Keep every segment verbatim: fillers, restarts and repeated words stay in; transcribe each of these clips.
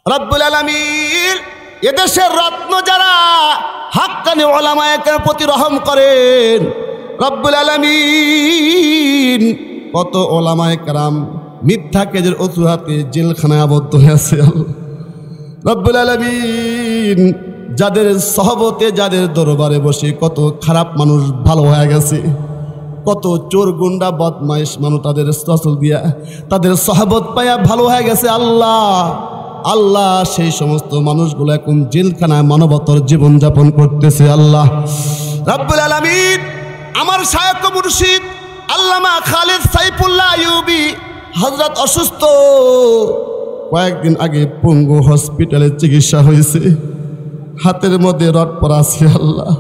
রব্বুল আলামিন এদেশের রত্ন যারা হাক্কানি উলামায়ে কেরামের প্রতি রহম করেন। রব্বুল আলামিন কত উলামায়ে কেরাম মিথ্যা কাজের অজুহাতে জেলখানায় আবদ্ধ হয়ে আছে। রব্বুল আলামিন যাদের সহবতে যাদের দরবারে বসে কত খারাপ মানুষ ভালো হয়ে গেছে, কত চোর গুন্ডা বদমাইশ মানুষ তাদের সচল দিয়া তাদের সহবত পাইয়া ভালো হয়ে গেছে। আল্লাহ আল্লাহ সেই সমস্ত মানুষগুলো এখন জেলখানায় মানবতার জীবনযাপন করতেছে। আল্লাহ রব্বুল আলামিন আমার শায়খ মুর্শিদ আল্লামা খালিদ সাইফুল্লাহ আইয়ুবী হযরত অসুস্থ, কয়েকদিন আগে পঙ্গু হসপিটালে চিকিৎসা হয়েছে, হাতের মধ্যে রড পরা আছে। আল্লাহ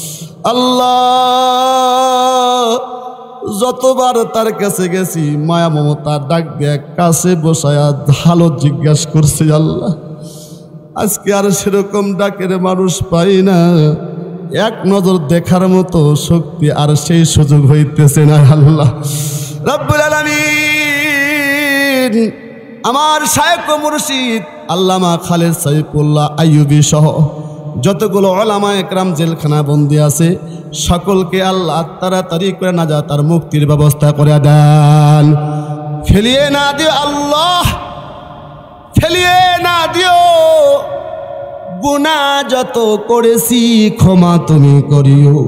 আল্লাহ যতবার তার কাছে গেছি মায়া মমতা ডাক দিয়ে কাছে বসায়া ভালো জিজ্ঞাসা করছে। আল্লাহ আজকে আর সেরকম ডাকের মানুষ পাই না, এক নজর দেখার মতো শক্তি আর সেই সুযোগ হইতেছে না। আল্লাহ রব্বুল আলামিন আমার শায়খ মুর্শিদ আল্লামা খালিদ সাইফুল্লাহ আইয়ুবী সহ যতগুলো উলামায়ে কেরাম জেলখানা বন্দী আছে সকলকে আল্লাহ তাড়াতাড়ি করে নাজাত তার মুক্তির ব্যবস্থা করে দেন। ফেলিয়ে না দিও আল্লাহ, ফেলিয়ে না দিও। গুনাহ যত করেছি ক্ষমা তুমি করিও।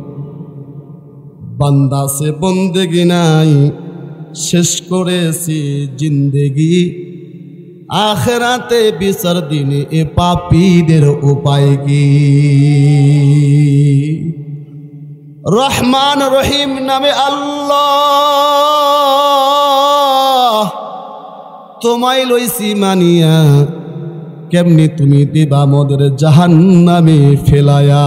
বান্দা সে বন্দেগি নাই শেষ করেছি জিন্দেগি, আখেরাতে বিচার দিনে এ পাপীদের উপায় কি। রহমান রহিম নামে আল্লাহ তোমায় লইছি মানিয়া, কেমনি তুমি দিবা মোদের জাহান্নামে ফেলায়া।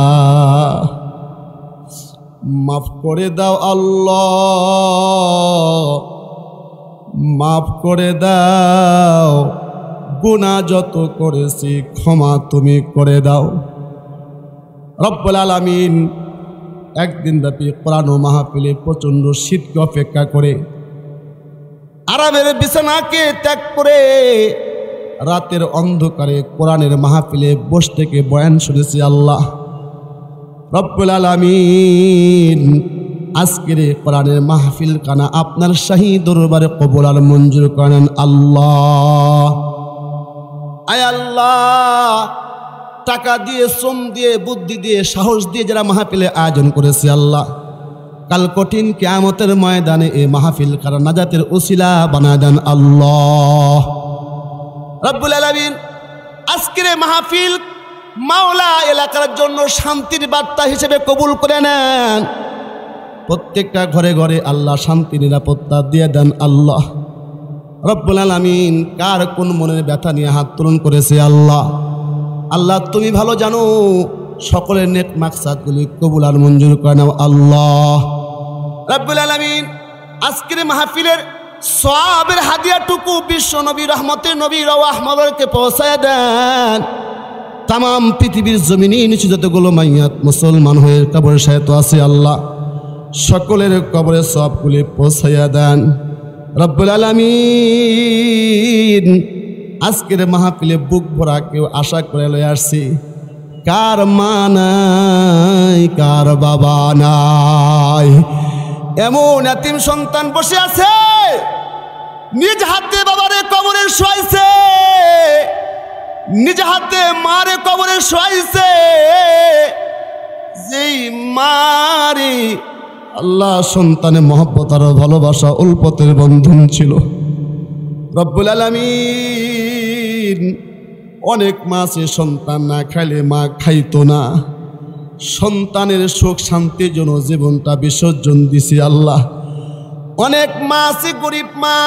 মাফ করে দাও আল্লাহ, মাফ করে দাও। গুনাহ যত করেছি ক্ষমা তুমি করে দাও। রব্বুল আলামিন একদিন ব্যাপী কোরআন মাহফিলে প্রচণ্ড শীতকে অপেক্ষা করে আরামের বিছানাকে ত্যাগ করে রাতের অন্ধকারে কোরআনের মাহফিলে বসে থেকে বয়ান শুনেছি। আল্লাহ রব্বুল আলামিন আজকের কোরআনের মাহফিল কানা আপনার শাহী দরবারে কবুল আর মঞ্জুর করেন। আল্লাহ আয় আল্লাহ টাকা দিয়ে শ্রম দিয়ে বুদ্ধি দিয়ে সাহস দিয়ে যারা মাহফিলে আয়োজন করেছে আল্লাহ কাল কঠিন কিয়ামতের ময়দানে এই মাহফিল কারা নাজাতের উসিলা বানায় দেন। আল্লাহ রব্বুল আলামিন আজকের মাহফিল মাওলা এলাকার জন্য শান্তির বার্তা হিসেবে কবুল করে নেন। প্রত্যেকটা ঘরে ঘরে আল্লাহ শান্তি নিরাপত্তা দিয়ে দেন। আল্লাহ রব্বুল আলামিন কার কোন মনের ব্যথা নিয়ে হাত তুলন করেছে আল্লাহ আল্লাহ তুমি ভালো জানো। সকলের নেক মাকসাদগুলি কবুল আর মঞ্জুর করে নাও। আল্লাহ রব্বুল আলামিন আজকের মাহফিলের সওয়াবের হাদিয়াটুকু বিশ্ব নবী রহমতের নবী রাহমাতকে পৌঁছায় দেন। তামাম পৃথিবীর জমিনে নিচে যতগুলো মাইয়াত মুসলমান হয়ে কবরে শায়িত আছে আল্লাহ সকলের কবরে সওয়াবগুলি পৌঁছাইয়া দেন। রব্বুল আলামিন আজকের মাহফিলে বুক ভরা কেউ আশা করে লয়ে আসছি, কার মা নাই কার বাবা নাই, এমন এতিম সন্তান বসে আছে নিজ হাতে বাবারে কবরে শোয়াইছে, নিজ হাতে মারে কবরে শোয়াইছে। যেই মারে আল্লাহ সন্তানের মহব্বত আর ভালোবাসা উলপতের বন্ধন ছিল। রব্বুল আলামিন অনেক মা আছে সন্তান না খাইলে মা খাইতো না, সন্তানের সুখ শান্তির জন্য জীবনটা বিসর্জন দিছি আল্লাহ। অনেক মা আছে গরিব মা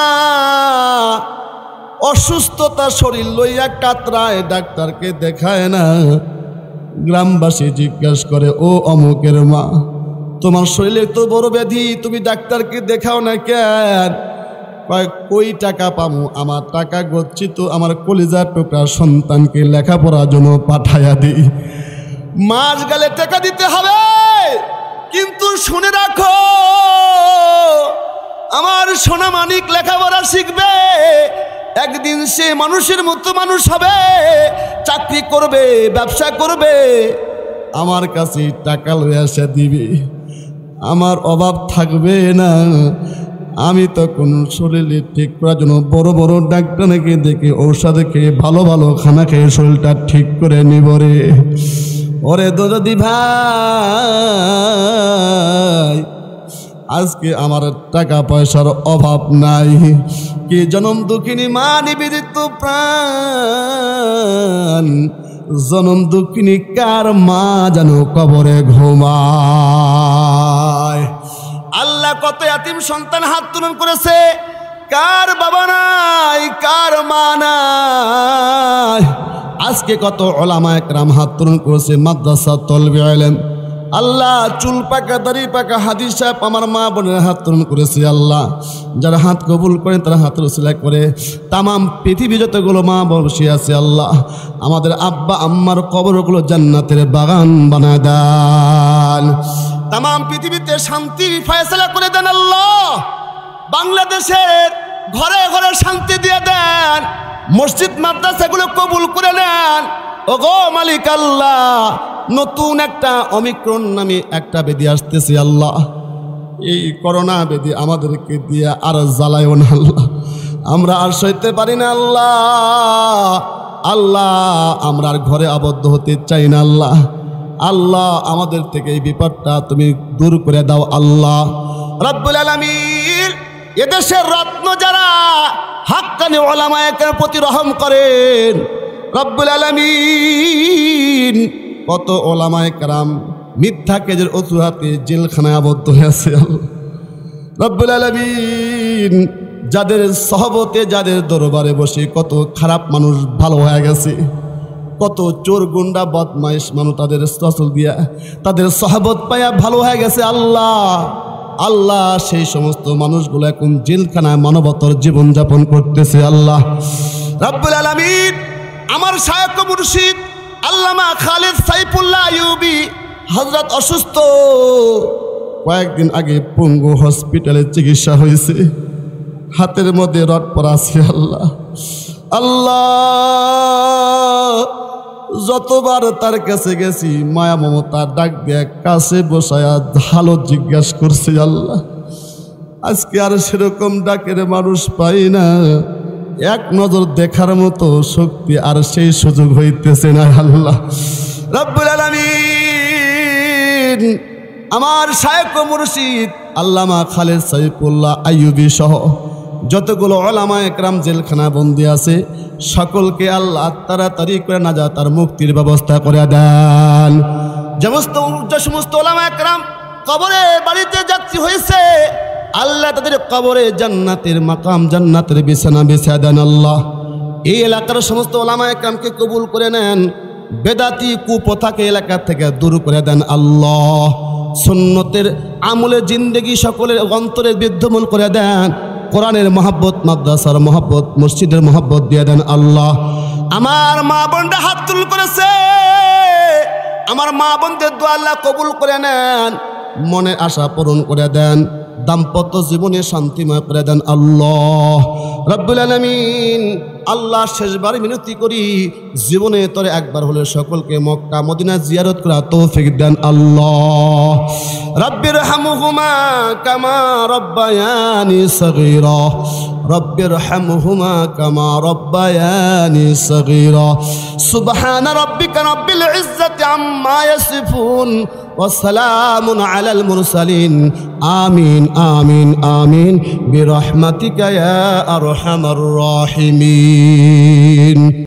অসুস্থতা শরীর লইয়া কাতরায় ডাক্তারকে দেখায় না, গ্রামবাসী জিজ্ঞাসা করে ও অমুকের মা তোমার শরীরে তো বড় ব্যাধি তুমি ডাক্তারকে দেখাও না কেন? কই টাকা পামু, আমার টাকা গচ্ছিত আমার কলিজার টুকরা সন্তানকে লেখাপড়ার জন্য পাঠাইয়া দিই। মাস গেলে টাকা দিতে হবে, কিন্তু শুনে রাখো আমার সোনা মানিক লেখাপড়া শিখবে, একদিন সে মানুষের মতো মানুষ হবে, চাকরি করবে, ব্যবসা করবে, আমার কাছে টাকা লইয়া সে দিবে, আমার অভাব থাকবে না। আমি তখন শরীরে ঠিক করার জন্য বড় বড় ডাক্তারকে দেখে ঔষধ খেয়ে ভালো ভালো খানা খেয়ে শরীরটা ঠিক করে নিব রে। ওরে দরদি ভাই, আজকে আমার টাকা পয়সার অভাব নাই, কি জনম দুঃখিনী মা নিবেদিত প্রাণ, জনম দুঃখিনী কার মা যেন কবরে ঘুমায়। আল্লাহ কত ইয়াতিম সন্তান হাত তুলন করেছে, কার বাবা নাই, কার মা নাই। আজকে কত উলামা একরাম হাত তুলন করেছে, মাদ্রাসা তলবে ইলম। আল্লাহ চুল পাকা দাড়ি পাকা হাদিস সাহেব আমার মা বোনের হাত তুলন করেছে। আল্লাহ যারা হাত কবুল করেন তারা হাত রসিলা করে তামাম পৃথিবী যতগুলো মা বসে আছে, আল্লাহ আমাদের আব্বা আম্মার কবরগুলো জান্নাতের বাগান বানায় দেন। তামাম পৃথিবীতে শান্তি ফয়সালা করে দেন আল্লাহ। বাংলাদেশের ঘরে ঘরে শান্তি দিয়ে দেন, মসজিদ মাদ্রাসাগুলো কবুল করে নেন। ওগো মালিক আল্লাহ, নতুন একটা অমিক্রণ নামে একটা বেদি আসতেছে আল্লাহ, এই করোনা বেদি আমাদেরকে দিয়ে আর জ্বালায়ও না আল্লাহ, আমরা আর সইতে পারি না আল্লাহ। আল্লাহ আমরা আর ঘরে আবদ্ধ হতে চাই না আল্লাহ। আল্লাহ আমাদের থেকে এই বিপদটা তুমি দূর করে দাও আল্লাহ রাব্বুল আলামিন। এদেশের রত্ন যারা হাক্কানি উলামায়ে কেরামের প্রতি রহম করেন রব্বুল আলামিন। কত উলামায়ে কেরাম মিথ্যা কাজের অজুহাতে জেলখানায় আবদ্ধ হয়েছে রব্বুল আলামিন। যাদের সহবতে যাদের দরবারে বসে কত খারাপ মানুষ ভালো হয়ে গেছে, কত চোর গুন্ডা বদমাইশ মানুষ তাদের রসুল দিয়া তাদের সহবত পায়া ভালো হয়ে গেছে আল্লাহ। আল্লাহ সেই সমস্ত মানুষগুলো এখন জেলখানায় মানবতার জীবনযাপন করতেছে আল্লাহ রাব্বুল আলামিন। আমার শায়খ মুর্শিদ আল্লামা খালিদ সাইফুল্লাহ আইয়ুবী হযরত অসুস্থ, কয়েকদিন আগে পঙ্গু হসপিটালে চিকিৎসা হয়েছে, হাতের মধ্যে রড পড়া আছে আল্লাহ। আল্লাহ যতবার তার কাছে গেছি মায়া মমতা ডাক দিয়ে কাছে বসায়া ভালো জিজ্ঞাসা করছি আল্লাহ। আজকে আর সেরকম ডাকের মানুষ পাই না, এক নজর দেখার মতো শক্তি আর সেই সুযোগ হইতেছে না আল্লাহ রাব্বুল আলামিন। আমার শায়খ মুর্শিদ আল্লামা খালিদ সাইফুল্লাহ আইয়ুবী সহ যতগুলো উলামায়ে কেরাম জেলখানা বন্দী আছে সকলকে আল্লাহ তাড়াতাড়ি করে নাজাত আর মুক্তির ব্যবস্থা করে দেন। সমস্ত যে সমস্ত উলামায়ে কেরাম কবরে বাড়িতে যাত্রী হয়েছে আল্লাহ তাদের কবরে জান্নাতের মাকাম জান্নাতের বিছানা বিছিয়ে দেন আল্লাহ। এই এলাকার সমস্ত উলামায়ে কেরামকে কবুল করে নেন, বেদাতি কুপথাকে এলাকা থেকে দূর করে দেন আল্লাহ। সুন্নতের আমলে জিন্দেগি সকলের অন্তরে বিদ্যমান করে দেন, কোরআনের মহব্বত মাদ্রাসার মহব্বত মসজিদের মহব্বত দিয়ে দেন আল্লাহ। আমার মা বোনরা হাত তুল করেছে, আমার মা বোনদের দোয়া আল্লাহ কবুল করে নেন, মনে আশা পূরণ করে দেন, দাম্পত্য জীবনে শান্তিময় করে দেন আল্লাহ রাব্বুল আলামিন। আল্লাহ শেষবার মিনতি করি জীবনে তরে একবার হলে সকলকে মক্কা মদিনা জিয়ারত করা তৌফিক দেন আল্লাহ। রাব্বির হামহুমা কামা রব্বায়ানি সগীরা, রব্বির হামহুমা কামা রব্বায়ানি সগীরা। সুবহানা রাব্বিকা রাব্বিল ইজ্জাতি আম্মা ইয়াসিফুন وسلام على المرسلين آمين آمين آمين برحمتك يا أرحم الراحمين.